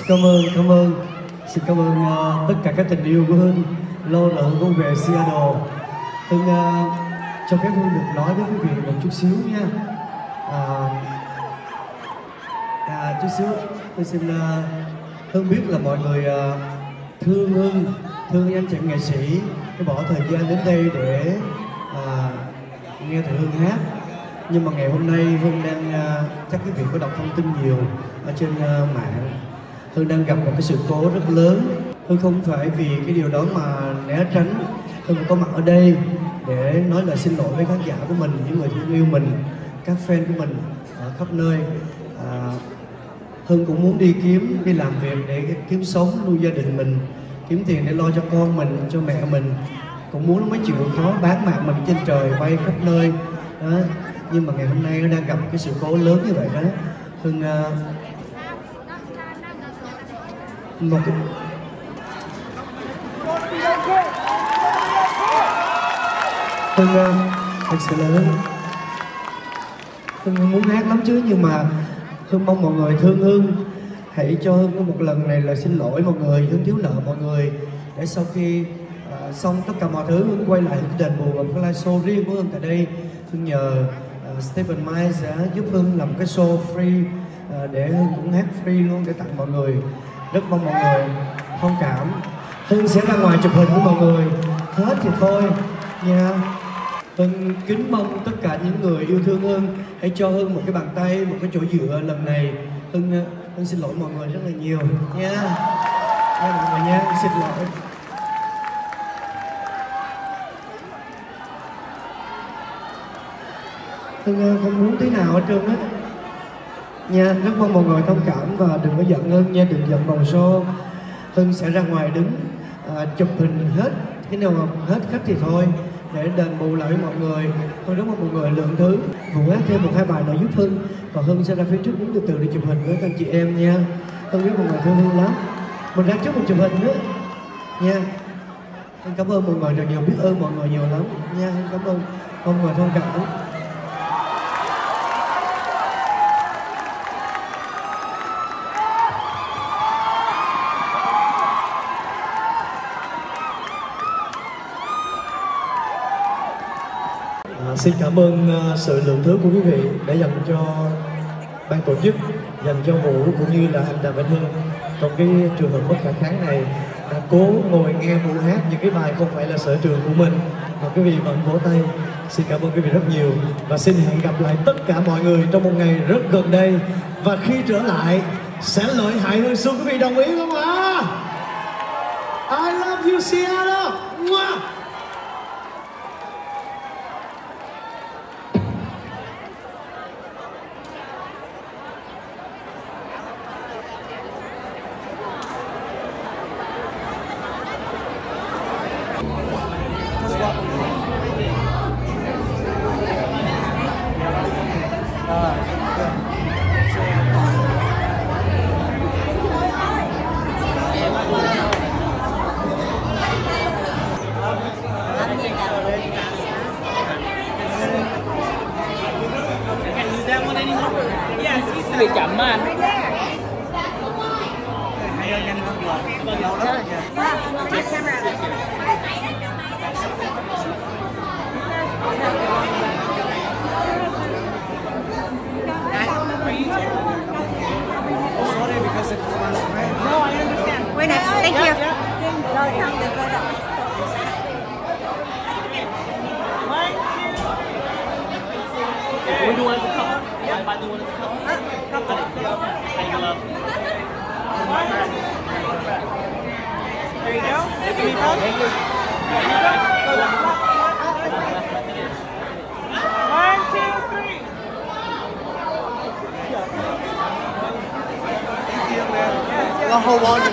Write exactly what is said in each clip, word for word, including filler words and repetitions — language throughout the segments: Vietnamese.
Cảm ơn, cảm ơn. Xin cảm ơn uh, tất cả các tình yêu của Hưng. Lâu rồi Hưng cũng về Seattle. Hưng uh, cho phép Hưng được nói với quý vị một chút xíu nha. À, à, chút xíu, tôi xin uh, Hưng biết là mọi người uh, thương Hưng, thương anh chàng nghệ sĩ, để bỏ thời gian đến đây để uh, nghe thầy Hưng hát. Nhưng mà ngày hôm nay Hưng đang, uh, chắc quý vị có đọc thông tin nhiều ở trên uh, mạng. Hưng đang gặp một cái sự cố rất lớn. Hưng không phải vì cái điều đó mà né tránh. Hưng có mặt ở đây để nói lời xin lỗi với khán giả của mình, những người thương yêu mình, các fan của mình ở khắp nơi. À, Hưng cũng muốn đi kiếm, đi làm việc để kiếm sống, nuôi gia đình mình, kiếm tiền để lo cho con mình, cho mẹ mình. Cũng muốn mới chịu khó bán mạng mình trên trời, bay khắp nơi đó. Nhưng mà ngày hôm nay nó đang gặp cái sự cố lớn như vậy đó. Hưng uh, một cái Hưng uh, thật sự là Hưng Hưng muốn hát lắm chứ, nhưng mà Hưng mong mọi người thương Hưng. Hãy cho Hưng có một lần này là xin lỗi mọi người. Hưng thiếu nợ mọi người, để sau khi uh, xong tất cả mọi thứ Hưng quay lại đền bù bằng cái live show riêng của Hưng tại đây. Hưng nhờ uh, Stephen Mai sẽ giúp Hưng làm cái show free uh, để Hưng cũng hát free luôn để tặng mọi người. Rất mong mọi người thông cảm. Hưng sẽ ra ngoài chụp hình với mọi người, hết thì thôi nha. Hưng kính mong tất cả những người yêu thương Hưng hãy cho Hưng một cái bàn tay, một cái chỗ dựa lần này. Hưng Hưng xin lỗi mọi người rất là nhiều nha. Nha mọi người nha, Hưng xin lỗi. Hưng không muốn tí nào hết trơn á nha. Rất mong mọi người thông cảm và đừng có giận Hưng nha, đừng giận bầu show. Hưng sẽ ra ngoài đứng à, chụp hình hết, cái nào mà hết khách thì thôi, để đền bù lại với mọi người. Hưng rất mong mọi người lượng thứ vụ hát thêm một hai bài nữa giúp Hưng, và Hưng sẽ ra phía trước đứng từ từ để chụp hình với các anh chị em nha. Hưng biết mọi người thương Hưng lắm, mình ra trước mình chụp hình nữa nha. Hưng cảm ơn mọi người rất nhiều, biết ơn mọi người nhiều lắm nha. Hưng cảm ơn mọi người thông cảm. Xin cảm ơn uh, sự lượng thứ của quý vị đã dành cho ban tổ chức, dành cho Vũ cũng như là anh Đàm Vĩnh Hưng trong cái trường hợp bất khả kháng này, đã cố ngồi nghe Vũ hát những cái bài không phải là sở trường của mình mà quý vị vẫn vỗ tay. Xin cảm ơn quý vị rất nhiều và xin hẹn gặp lại tất cả mọi người trong một ngày rất gần đây, và khi trở lại sẽ lợi hại hơn xưa. Quý vị đồng ý không ạ? I love you Seattle. Mua. Bị chậm á anh. Wait, thank you. We do one as a couple. Yeah, I do one as a couple. Thank you, love. There you go. Thank you, love. Thank you. One, two, three. Thank you, man. I'll hold on.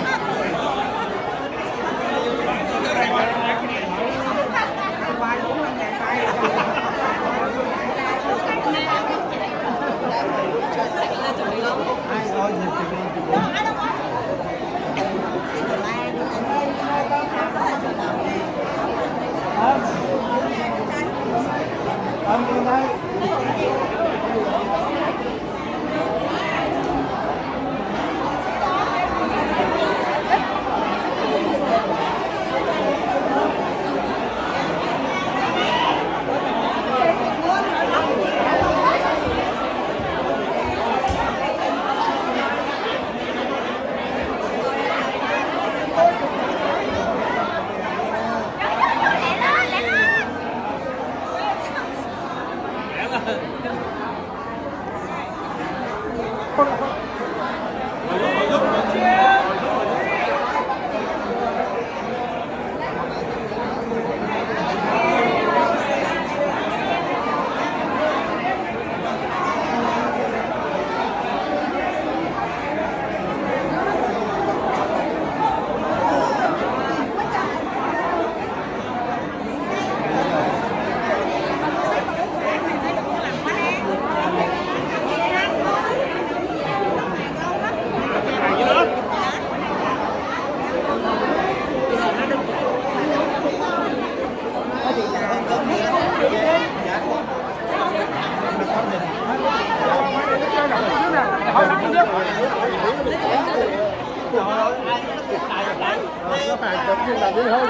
là dễ hơn.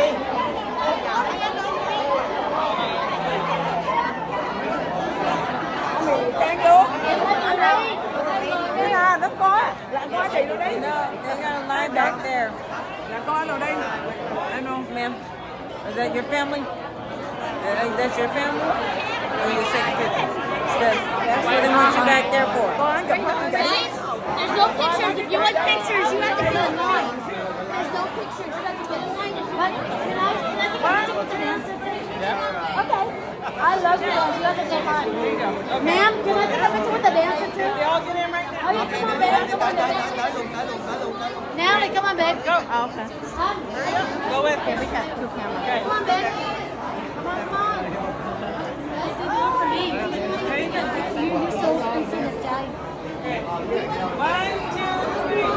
Trang vô. Đây là nó có, là có chị đâu đấy. They're gonna lie back there. Là có đâu đây. I know. Ma'am, is that your family? Uh, is that your family? Or you take pictures? Because that's what they want you back there for. Guys, there's no pictures. If you want pictures, you have to get in line. There's no pictures. You have to get in line. What? Can I, can I take a picture with the dancer thing? Yeah. Okay. I love you guys. You have to get mine. Ma'am, can I take a picture with the dancer too? They all get in right now. Oh, yeah, come on, babe. Come on, babe. Now, come on, babe. Go. Oh, okay. Huh? Go with. Okay, we got two cameras. Okay. Come on, babe. Come on, come on. Hey, good job for me. You're so expensive, Daddy. One, two, three.